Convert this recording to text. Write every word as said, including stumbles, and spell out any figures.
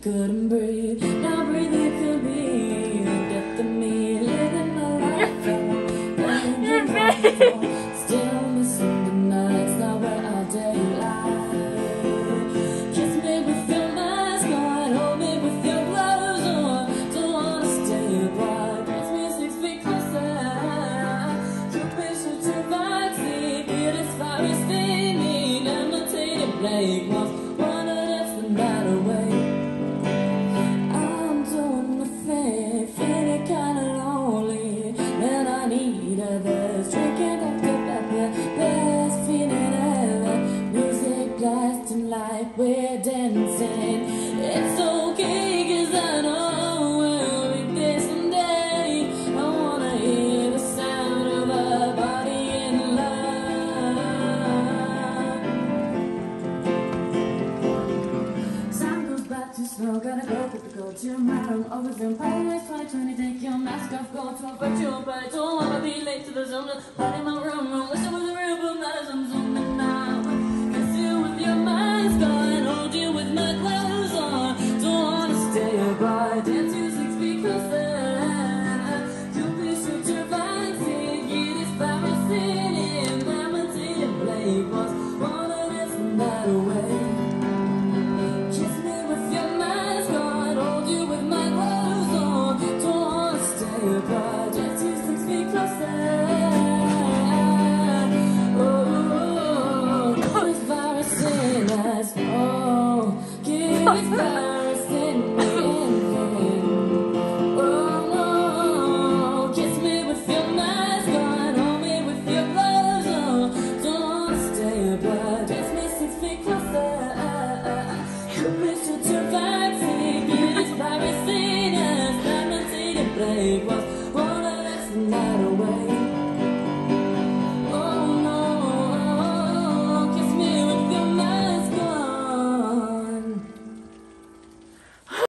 couldn't breathe. Now breathing could be death to me. Living my life out. Still missing the nights, now where our daylight. Kiss me with your mask on, hold me with your gloves on. Don't wanna stay apart. Dance me six feet closer. Cupid shoots your vaccine. It is virus thing. Imitated plague was one of that's the night away. I'm doing the thing, feeling kinda lonely. Then I need others, drinking Doctor Pepper, best feeling ever. Music blasting like we're dancing. It's okay, cause I know we'll be there someday. I wanna hear the sound of a body in love. Time goes back too slow, gotta go with the go to your mind. Always in Paris, twenty twenty, take your mask off, go to a virtual party. Don't wanna be late to the zone, party in my room, room. Wish I was a real, but not as I'm zooming now. Kiss you with your mask on, hold you with my clothes on. Don't wanna stay apart, dance you six feet closer. Cupid shoot your vaccine, get this virus in it. Imitated plague was one of this and that away. Kiss me with your mask on, hold you with my clothes on. Don't wanna stay apart, dance you six feet closer. Oh, this virus in us, oh, give this virus in me. Oh no, kiss me with your mask on, hold me with your gloves on. Don't wanna stay apart, dance me six feet closer. Cupid shoot your vaccine, get this virus in us. Imitated plague was